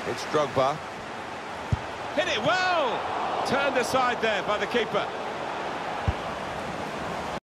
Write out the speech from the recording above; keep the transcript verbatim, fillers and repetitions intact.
It's Drogba. Hit it well! Turned aside there by the keeper.